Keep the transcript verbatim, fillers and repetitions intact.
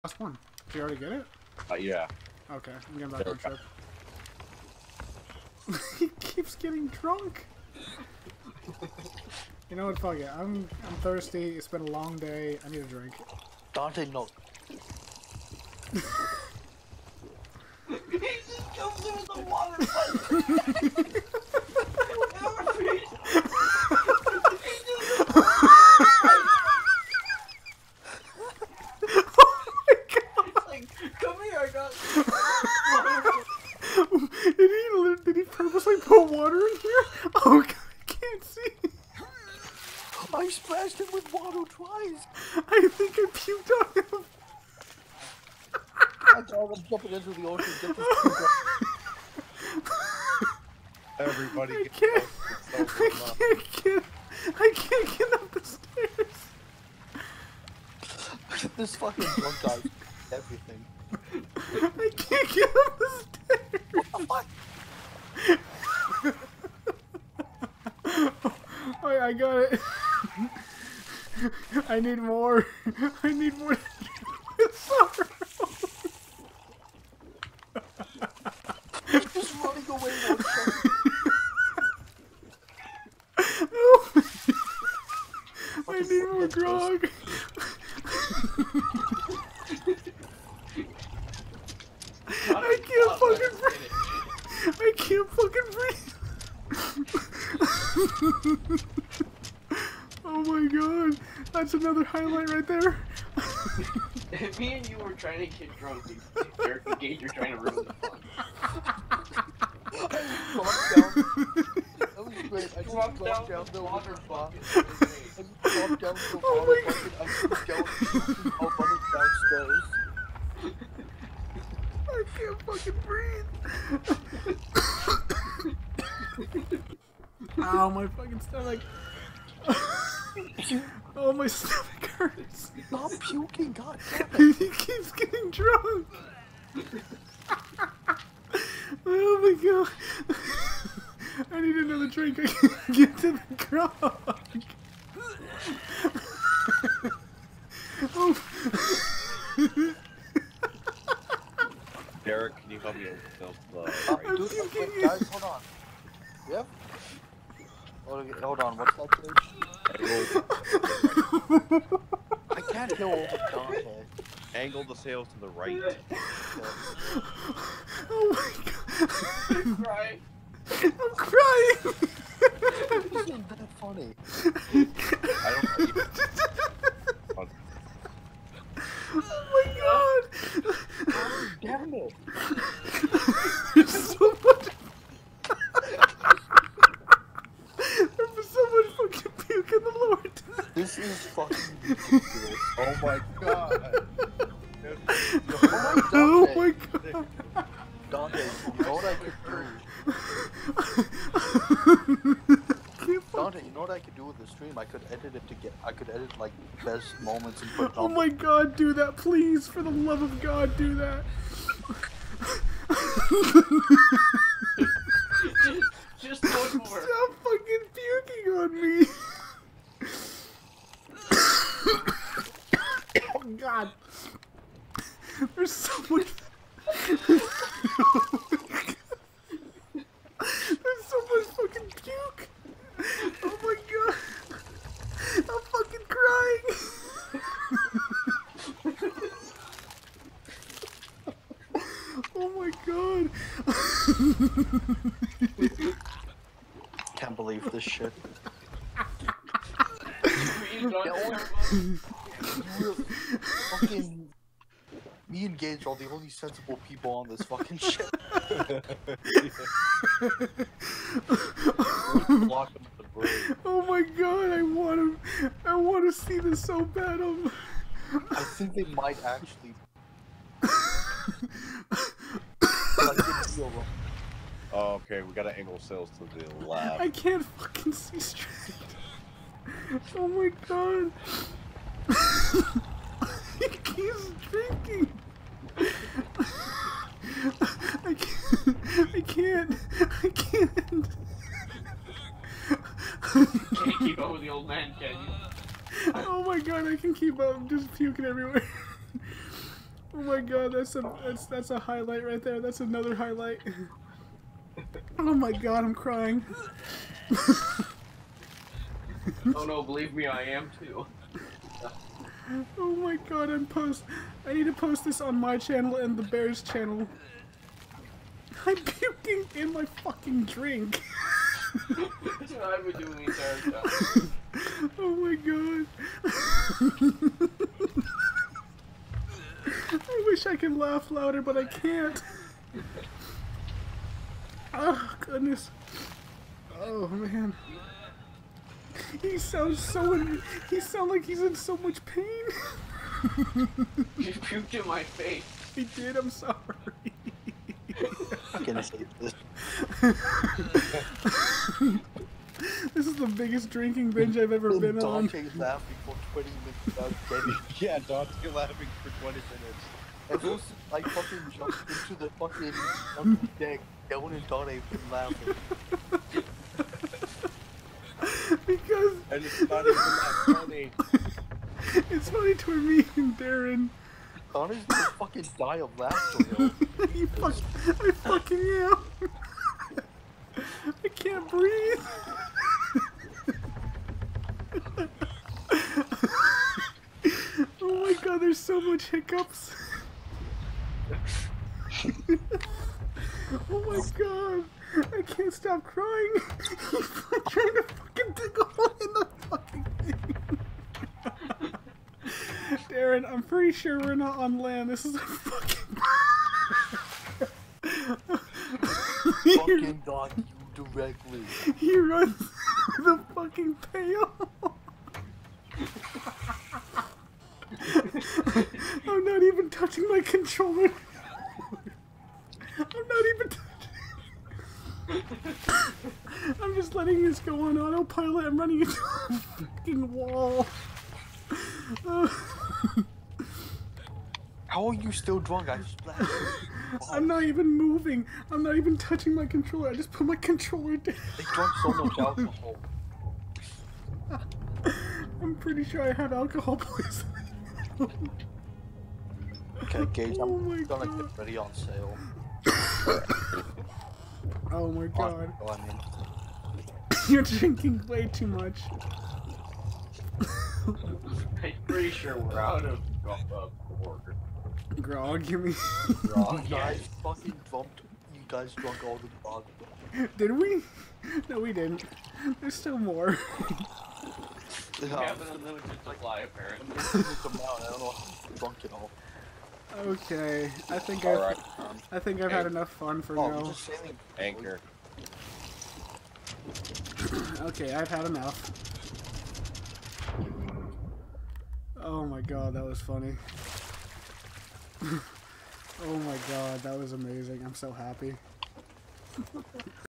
Last one. Did you already get it? Uh, yeah. Okay, I'm getting back on trip. He keeps getting drunk. You know what? Fuck it. I'm I'm thirsty. It's been a long day. I need a drink. Dante, no. He just comes in with the water fight. Come here, I got. did he did he purposely put water in here? Oh God, I can't see. I splashed him with water twice. I think I puked on him. I thought I'm jumping into the ocean. Get this puke out. Everybody I gets can't. I I can't get. I can't get up the stairs. This fucking drunk guy's everything. I can't get up the stairs. What the fuck? Oh, I got it. I need more. I need more. Sorry. Just running away one second. No. I need more grog. I can't fucking breathe. I can't fucking breathe. Oh my God, that's another highlight right there. If me and you were trying to get drunk, you jerk the gate, you're trying to ruin the fun. I dropped down. That was great. I just Drop dropped down down the the water water bucket. bucket. I just dropped down the Oh water my bucket. I just jumped up on it downstairs. I can't fucking breathe. Ow, my fucking stomach. Oh, my stomach hurts. Stop puking, god damn it. He keeps getting drunk. Oh my God. I need another drink. I can't get to the grog. Oh. Derek, can you help me with the uh, Uh, right? dude, wait, wait, guys, hold on. Yep. Hold, hold on, what's that page? I can't hear all the Dante. Angle the sails to the right. Oh my God. I'm crying. I'm crying. This isn't that funny. I don't know. Oh my God. Damn it. There's so much. There's so much fucking puke in the lower deck. This is fucking ridiculous. Oh my God. Oh my God. Dante, you know what I could do? Dante, you know what I could do with the stream? I could edit it to get, I could edit like best moments and put it Oh on. my God, do that, please. For the love of God, do that. Just, just one more. Stop fucking puking on me. Oh God. There's so much. There's so much fucking puke. Oh my God. I'm fucking crying. Oh my God. Can't believe this shit. Me and John- We're fucking. Me and Gage are the only sensible people on this fucking shit. Block them with the brain. Oh my God, I want to, I want to see this so bad. I'm... I think they might actually. Like, it's real wrong. Oh, okay, we gotta angle sails to the left. I can't fucking see straight. Oh my God. He keeps drinking. I can't. I can't. I can't. Can't keep up with the old man, can you? Oh my God, I can keep up. I'm just puking everywhere. Oh my god, that's a that's that's a highlight right there. That's another highlight. Oh my god, I'm crying. Oh no, believe me, I am too. Oh my god, I'm post. I need to post this on my channel and the Bears channel. I'm puking in my fucking drink. That's what I've been doing the entire time. Oh my god. I wish I could laugh louder, but I can't. Oh goodness. Oh man. He sounds so in, he sounds like he's in so much pain. You puked in my face. He did, I'm sorry. I'm gonna say this. This is the biggest drinking binge I've ever been on. Dante's laughing for twenty minutes without getting. Yeah, Dante laughing for twenty minutes. And those, I fucking jumped into the fucking empty deck. Dylan and Dante have been laughing. Because And it's not even that funny. it's funny to me and Darren. Dante's gonna fucking die of laughter, yo. You fuck, I fucking am. I can't breathe. Oh my god, there's so much hiccups. Oh my god, I can't stop crying. He's trying to fucking dig a hole in the fucking thing. Darren, I'm pretty sure we're not on land. This is a fucking. Fucking God, you directly. He runs the fucking pail. I'm not even touching my controller. I'm not even touching. I'm just letting this go on autopilot. I'm running into a fucking wall. Uh, How are you still drunk? I splashed. I'm not even moving. I'm not even touching my controller. I just put my controller down. They drank so much alcohol. I'm pretty sure I have alcohol poisoning. Okay, Gage, I'm Oh my gonna God. get ready on sale. Oh my god. Oh, I mean, You're drinking way too much. I'm pretty sure we're out of uh, order. Grog, you mean? you guys fucking drunked. You guys drunk all the grog. Did we? No, we didn't. There's still more. We Yeah, have an unlimited supply, apparently. I don't know how to drunk it all. Okay, I think I've, Alright. I think I've had enough fun for Oh, we're now. just sailing. Anchor. Okay, I've had enough. Oh my god, that was funny. Oh my god, that was amazing. I'm so happy.